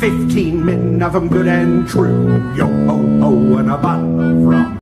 15 men of 'em good and true. Yo ho ho and a bottle of rum.